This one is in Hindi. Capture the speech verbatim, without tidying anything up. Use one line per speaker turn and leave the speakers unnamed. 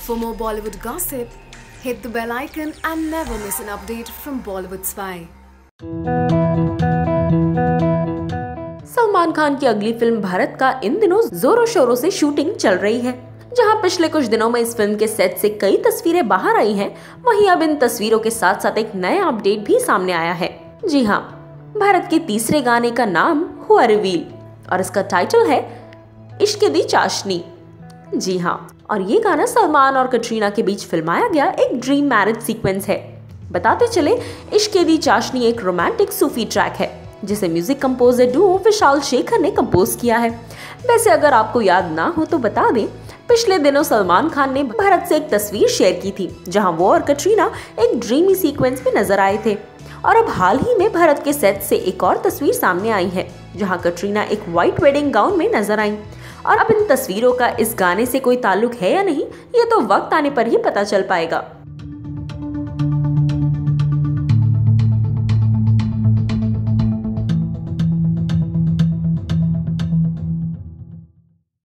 For more Bollywood gossip, hit the bell icon and never miss an update from Bollywood Spy.
Salman Khan की अगली फिल्म भारत का इन दिनों जोरों शोरों से शूटिंग चल रही है। जहां पिछले कुछ दिनों में इस फिल्म के सेट से कई तस्वीरें बाहर आई हैं, वहीं अब इन तस्वीरों के साथ साथ एक नया अपडेट भी सामने आया है। जी हाँ, भारत के तीसरे गाने का नाम हुआ रिवील और इसका टाइटल है इश्क दी चाशनी। जी हाँ, और ये गाना सलमान और कटरीना के बीच फिल्माया गया एक ड्रीम मैरिज सीक्वेंस है। बताते चले, इश्क दी चाशनी एक रोमांटिक सूफी ट्रैक है जिसे music composer duo Vishal Shekhar ने कंपोज किया है। वैसे अगर आपको याद ना हो तो बता दें, पिछले दिनों सलमान खान ने भारत से एक तस्वीर शेयर की थी जहां वो और कटरीना एक ड्रीमी सीक्वेंस में नजर आए थे। और अब हाल ही में भारत के सेट से एक और तस्वीर सामने आई है जहां कटरीना एक व्हाइट वेडिंग गाउन में नजर आई। और अब इन तस्वीरों का इस गाने से कोई ताल्लुक है या नहीं, ये तो वक्त आने पर ही पता चल पाएगा।